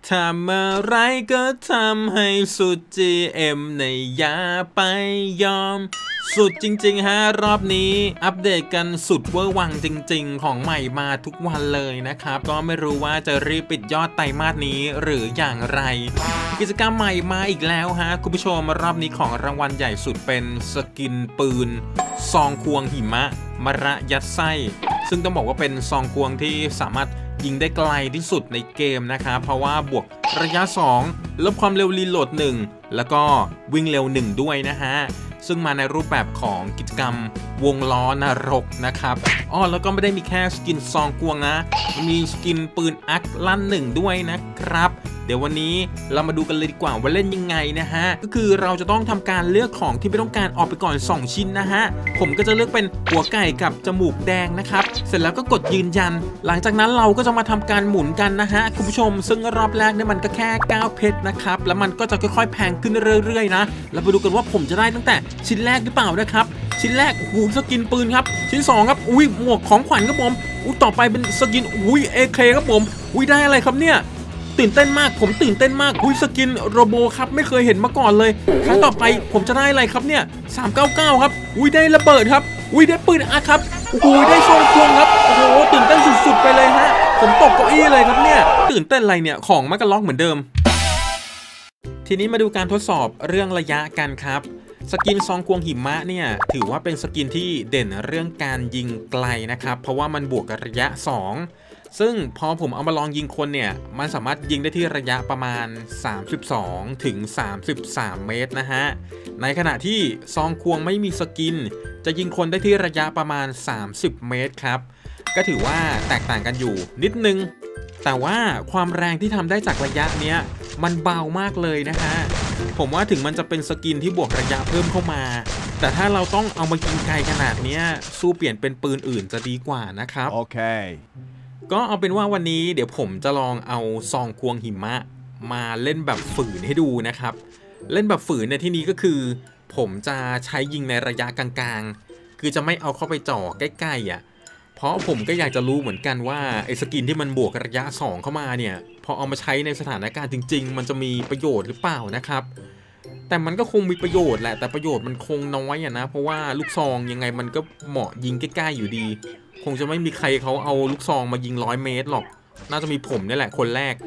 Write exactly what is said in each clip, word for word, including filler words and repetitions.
ทำอะไรก็ทำให้สุด จี เอ็ม ในอย่าไปยอมสุดจริงๆฮะรอบนี้อัปเดตกันสุดเวอร์วังจริงๆของใหม่มาทุกวันเลยนะครับก็ไม่รู้ว่าจะรีบปิดยอดไตรมาสนี้หรืออย่างไรกิจกรรมใหม่มาอีกแล้วฮะคุณผู้ชมรอบนี้ของรางวัลใหญ่สุดเป็นสกินปืนซองควงหิมะมระยัดไส้ซึ่งต้องบอกว่าเป็นซองควงที่สามารถยิงได้ไกลที่สุดในเกมนะครับเพราะว่าบวกระยะสองลดความเร็วรีโหลดหนึ่งแล้วก็วิ่งเร็วหนึ่งด้วยนะฮะซึ่งมาในรูปแบบของกิจกรรมวงล้อนรกนะครับอ้อแล้วก็ไม่ได้มีแค่สกินซองควงนะมีสกินปืนอักลั่นหนึ่งด้วยนะครับเดี๋ยววันนี้เรามาดูกันเลยดีกว่าว่าเล่นยังไงนะฮะก็คือเราจะต้องทำการเลือกของที่ไม่ต้องการออกไปก่อนสองชิ้นนะฮะผมก็จะเลือกเป็นหัวไก่กับจมูกแดงนะครับเสร็จแล้วก็กดยืนยันหลังจากนั้นเราก็จะมาทำการหมุนกันนะฮะคุณผู้ชมซึ่งรอบแรกเนี่ยมันก็แค่เก้าเพชรนะครับแล้วมันก็จะค่อยๆแพงขึ้นเรื่อยๆนะเราไปดูกันว่าผมจะได้ตั้งแต่ชิ้นแรกหรือเปล่านะครับชิ้นแรกโอ้โหสกินปืนครับชิ้นสองครับอุ้ยหมวกของขวัญครับผมอุ้ยต่อไปเป็นสกินอุ้ยเอเคครับผมอุ้ยได้อะไรครับเนี่ยตื่นเต้นมากผมตื่นเต้นมากอุ้ยสกินโรโบครับไม่เคยเห็นมาก่อนเลยครั้งต่อไปผมจะได้อะไรครับเนี่ยสามเก้าเก้าครับอุ้ยได้ระเบิดครับอุ้ยได้ปืนอาครับโอ้โหได้ซองควงครับโอ้โหตื่นเต้นสุดๆไปเลยฮะผมตกเก้าอี้เลยครับเนี่ยตื่นเต้นอะไรเนี่ยของมันก็ล็อกเหมือนเดิมทีนี้มาดูการทดสอบเรื่องระยะกันครับสกินซองควงหิมะเนี่ยถือว่าเป็นสกินที่เด่นเรื่องการยิงไกลนะครับเพราะว่ามันบวกกับระยะสองซึ่งพอผมเอามาลองยิงคนเนี่ยมันสามารถยิงได้ที่ระยะประมาณสามสิบสองถึงสามสิบสามเมตรนะฮะในขณะที่ซองควงไม่มีสกินจะยิงคนได้ที่ระยะประมาณสามสิบเมตรครับก็ถือว่าแตกต่างกันอยู่นิดนึงแต่ว่าความแรงที่ทำได้จากระยะเนี้ยมันเบามากเลยนะฮะผมว่าถึงมันจะเป็นสกินที่บวกระยะเพิ่มเข้ามาแต่ถ้าเราต้องเอามายิงไกลขนาดนี้สู้เปลี่ยนเป็นปืนอื่นจะดีกว่านะครับโอเคก็เอาเป็นว่าวันนี้เดี๋ยวผมจะลองเอาซองควงหิมะมาเล่นแบบฝืนให้ดูนะครับเล่นแบบฝืนในที่นี้ก็คือผมจะใช้ยิงในระยะกลางๆคือจะไม่เอาเข้าไปจ่อใกล้ๆอ่ะเพราะผมก็อยากจะรู้เหมือนกันว่าไอ้สกินที่มันบวกระยะสองเข้ามาเนี่ยพอเอามาใช้ในสถานการณ์จริงๆมันจะมีประโยชน์หรือเปล่านะครับแต่มันก็คงมีประโยชน์แหละแต่ประโยชน์มันคงน้อยอ่ะนะเพราะว่าลูกซองยังไงมันก็เหมาะยิงใกล้ๆอยู่ดีคงจะไม่มีใครเขาเอาลูกซองมายิงร้อยเมตรหรอกน่าจะมีผมนี่แหละคนแรก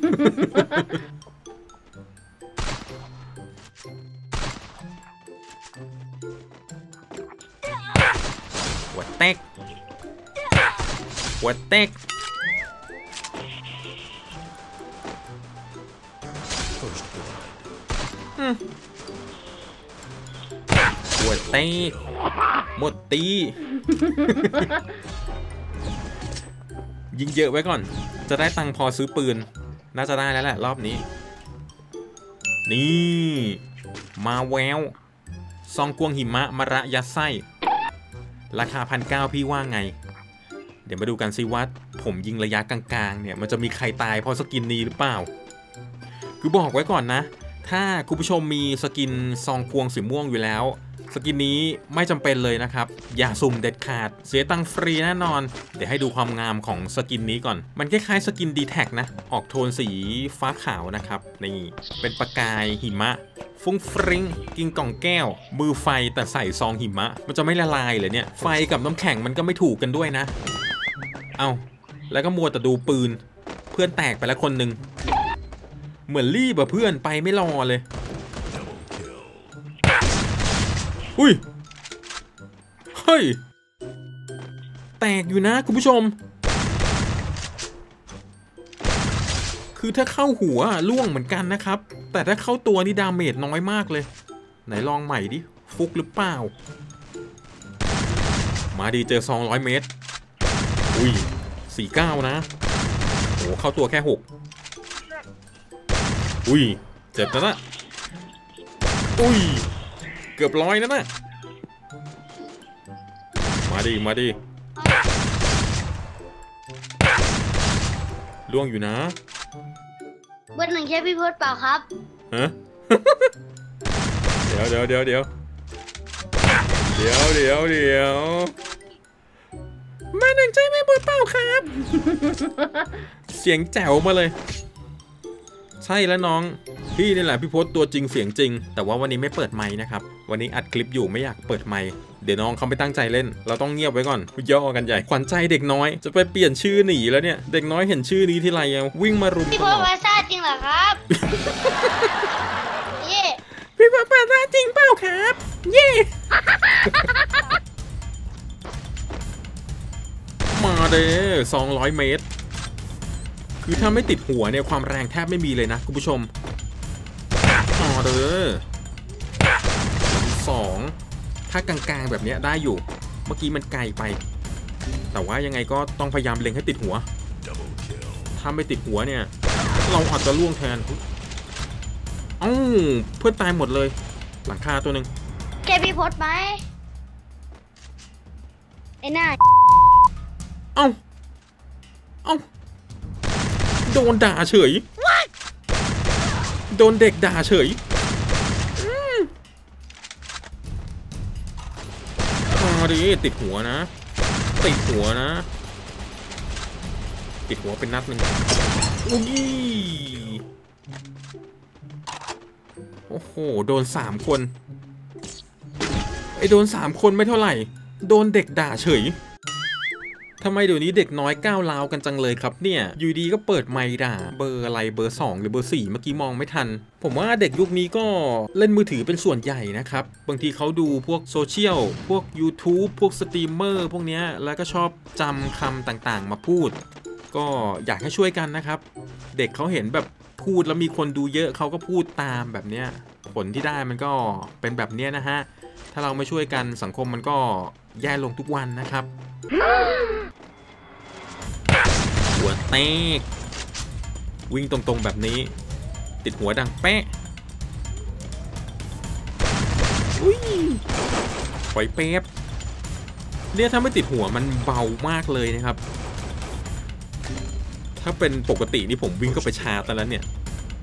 หัวเต็กหัวเต็กหัวเต็กหมดตี ยิงเยอะไว้ก่อนจะได้ตังค์พอซื้อปืนน่าจะได้แล้วแหละรอบนี้นี่มาแววซองควงหิมะมระยัดไส้ราคาพันเก้าพี่ว่าไงเดี๋ยวมาดูกันซิว่าผมยิงระยะกลางๆเนี่ยมันจะมีใครตายเพราะสกินนี้หรือเปล่าคือบอกไว้ก่อนนะถ้าคุณผู้ชมมีสกินซองควงสีม่วงอยู่แล้วสกินนี้ไม่จำเป็นเลยนะครับอย่าสุ่มเด็ดขาดเสียตังค์ฟรีแน่นอนเดี๋ยวให้ดูความงามของสกินนี้ก่อนมันคล้ายๆสกิน ดี แท็ก นะออกโทนสีฟ้าขาวนะครับนี่เป็นประกายหิมะฟุ้งฟริ้งกินกล่องแก้วมือไฟแต่ใส่ซองหิมะมันจะไม่ละลายเลยเนี่ยไฟกับน้ำแข็งมันก็ไม่ถูกกันด้วยนะเอาแล้วก็มัวแต่ดูปืนเพื่อนแตกไปแล้วคนหนึ่งเหมือนรีบอะเพื่อนไปไม่รอเลยอุ้ยเฮ้ยแตกอยู่นะคุณผู้ชมคือถ้าเข้าหัวล่วงเหมือนกันนะครับแต่ถ้าเข้าตัวนี่ดาเมจน้อยมากเลยไหนลองใหม่ดิฟุกหรือเปล่ามาดีเจอสองร้อยเมตรอุ้ยสี่เก้านะโอ้เข้าตัวแค่หกอุ้ยเจ็บนะนะอุ้ยเกือบร้อยนะนะมาดิมาดิล่วงอยู่นะเบอร์หนึ่งใช่พี่พศเปล่าครับฮะ เดี๋ยวเดี๋ยวเดี๋ยวเดี๋ยวเดี๋ยวเดี๋ยวเดี๋ยวมาหนึ่งใช่ไหมเบอร์เปล่าครับ เสียงแจ๋วมาเลยใช่แล้วน้องพี่นี่แหละพี่พศตัวจริงเสียงจริงแต่ว่าวันนี้ไม่เปิดไมค์นะครับวันนี้อัดคลิปอยู่ไม่อยากเปิดไมค์เดี๋ยวน้องเขาไม่ตั้งใจเล่นเราต้องเงียบไว้ก่อนย่อกันใหญ่ขวัญใจเด็กน้อยจะไปเปลี่ยนชื่อหนีแล้วเนี่ยเด็กน้อยเห็นชื่อนี้ที่ไรวิ่งมารุมพี่พศภาษาจริงเหรอครับเย่พี่พศภาษาจริงเปล่าครับเย่มาเด้อสองร้อยเมตรคือถ้าไม่ติดหัวเนี่ยความแรงแทบไม่มีเลยนะคุณผู้ชมต่อเด้อสองถ้ากลางๆแบบนี้ได้อยู่เมื่อกี้มันไกลไปแต่ว่ายังไงก็ต้องพยายามเล็งให้ติดหัวถ้าไม่ติดหัวเนี่ยเราอาจจะล่วงแทนเอ้าเพื่อนตายหมดเลยหลังคาตัวหนึ่งแกพี่พศไหมไอ้หน้าเอ้าเอ้าโดนด่าเฉยโดนเด็กด่าเฉยมาดิติดหัวนะติดหัวนะติดหัวเป็นนัดหนึ่งอุ้ยโอ้โหโดนสามคนไอโดนสามคนไม่เท่าไหร่โดนเด็กด่าเฉยทำไมเดี๋ยวนี้เด็กน้อยก้าวร้าวกันจังเลยครับเนี่ยอยู่ดีก็เปิดไมค์ด่าเบอร์อะไรเบอร์สองหรือเบอร์สี่เมื่อกี้มองไม่ทันผมว่าเด็กยุคนี้ก็เล่นมือถือเป็นส่วนใหญ่นะครับบางทีเขาดูพวกโซเชียลพวก YouTube พวกสตรีมเมอร์พวกนี้แล้วก็ชอบจำคำต่างๆมาพูดก็อยากให้ช่วยกันนะครับเด็กเขาเห็นแบบพูดแล้วมีคนดูเยอะเขาก็พูดตามแบบเนี้ยผลที่ได้มันก็เป็นแบบเนี้ยนะฮะถ้าเราไม่ช่วยกันสังคมมันก็แย่ลงทุกวันนะครับหัวเตกวิ่งตรงๆแบบนี้ติดหัวดังแป๊ะอุ้ยปล่อยเป๊บเนี่ยถ้าไม่ติดหัวมันเบามากเลยนะครับถ้าเป็นปกตินี่ผมวิ่งเข้าไปชาร์จแล้วเนี่ย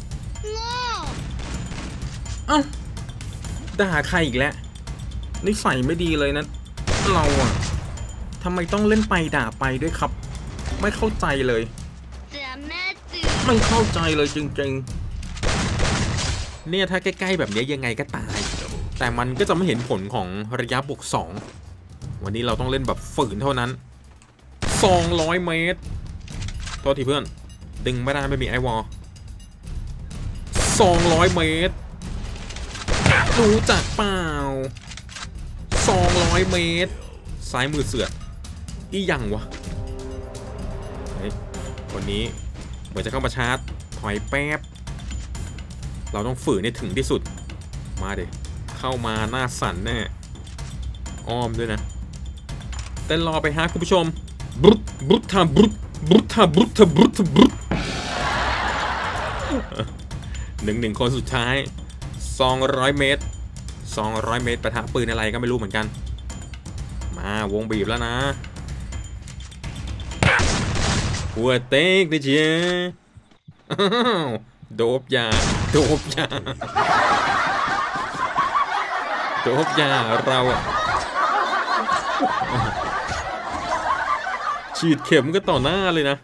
เอ้าด่าใครอีกแล้วนิสัยไม่ดีเลยนะเราอะทำไมต้องเล่นไปด่าไปด้วยครับไม่เข้าใจเลยไม่เข้าใจเลยจริงๆเนี่ยถ้าใกล้ๆแบบนี้ยังไงก็ตายแต่มันก็จะไม่เห็นผลของระยะบวกสองวันนี้เราต้องเล่นแบบฝืนเท่านั้นสองร้อยเมตรโทษทีเพื่อนดึงไม่ได้ไม่มีไอวอลสองร้อยเมตรรู้จักเปล่าสองร้อยเมตรซ้ายมือเสืออีหยังวะคนนี้เหมือนจะเข้ามาชาร์จถอยแป๊บเราต้องฝืนให้ถึงที่สุดมาเด็เข้ามาหน้าสั่นแน่อ้อมด้วยนะเต้นรอไปฮะคุณผู้ชมบรุตบรุตทาบรุตบรุตทาบรุตทาบรุตทาบรุตหนึ่งหนึ่งคนสุดท้ายสองร้อยเมตรสองร้อยเมตรปะทะปืนอะไรก็ไม่รู้เหมือนกันมาวงบีบแล้วนะหัวเต็กดิเจโดบยาโดบยาโดบยาเราอะฉีดเข็มก็ต่อหน้าเลยนะ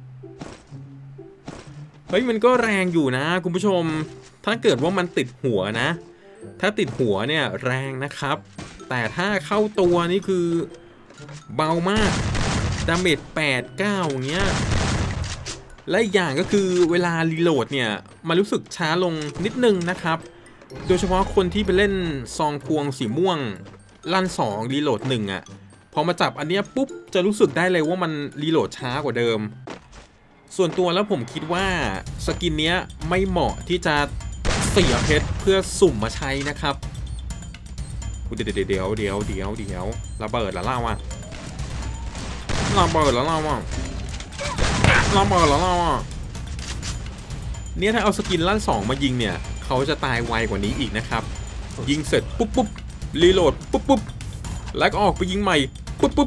เฮ้ยมันก็แรงอยู่นะคุณผู้ชมถ้าเกิดว่ามันติดหัวนะถ้าติดหัวเนี่ยแรงนะครับแต่ถ้าเข้าตัวนี่คือเบามากดาเมจแปด เก้าอย่างเงี้ยและอีกอย่างก็คือเวลารีโหลดเนี่ยมันรู้สึกช้าลงนิดนึงนะครับโดยเฉพาะคนที่ไปเล่นซองควงสีม่วงลั่นสองรีโหลดหนึ่งอ่ะพอมาจับอันเนี้ยปุ๊บจะรู้สึกได้เลยว่ามันรีโหลดช้ากว่าเดิมส่วนตัวแล้วผมคิดว่าสกินเนี้ยไม่เหมาะที่จะเสียเพชรเพื่อสุ่มมาใช้นะครับเดี๋ยวเดี๋ยวเดี๋ยวเดี๋ยวเดี๋ยวเดี๋ยวระเบิดแล้วเล่าอ่ะระเบิดแล้วเล่าอ่ะระเบิดแล้วเล่าอ่ะเนี่ยถ้าเอาสกินลั่นสองมายิงเนี่ยเขาจะตายไวกว่านี้อีกนะครับยิงเสร็จปุ๊บปุ๊บรีโหลดปุ๊บปุ๊บแล้วก็ออกไปยิงใหม่ปุ๊บปุ๊บ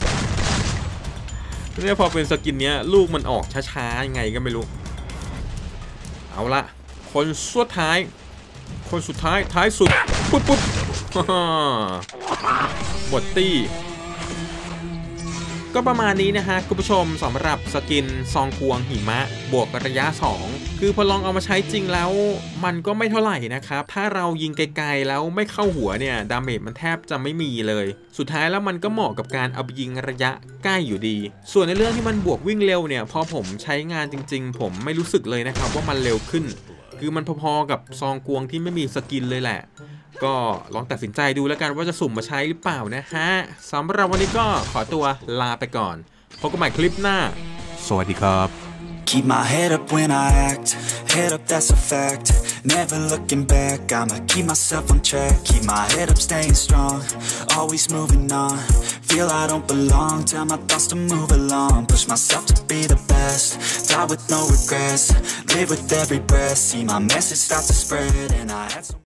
เนี่ยพอเป็นสกินเนี้ยลูกมันออกช้าๆยังไงก็ไม่รู้เอาละคนสุดท้ายคนสุดท้ายท้ายสุดปุ๊บปุ๊บหมดตี้ก็ประมาณนี้นะฮะคุณผู้ชมสำหรับสกินซองควงหิมะบวกระยะสองคือพอลองเอามาใช้จริงแล้วมันก็ไม่เท่าไหร่นะครับถ้าเรายิงไกลๆแล้วไม่เข้าหัวเนี่ยดาเมจมันแทบจะไม่มีเลยสุดท้ายแล้วมันก็เหมาะกับการเอาไปยิงระยะใกล้อยู่ดีส่วนในเรื่องที่มันบวกวิ่งเร็วเนี่ยพอผมใช้งานจริงๆผมไม่รู้สึกเลยนะครับว่ามันเร็วขึ้นคือมันพอๆกับซองควงที่ไม่มีสกินเลยแหละก็ลองตัดสินใจดูแล้วกันว่าจะสุ่มมาใช้หรือเปล่านะฮะสำหรับวันนี้ก็ขอตัวลาไปก่อนพบกันใหม่คลิปหน้าสวัสดีครับ Keep my head up when I act, head up that's a fact, never looking back, I'ma keep myself on track, keep my head up staying strong, always moving on, feel I don't belong, tell my thoughts to move along, push myself to be the best, die with no regrets, live with every breath, see my message start to spread, and I had so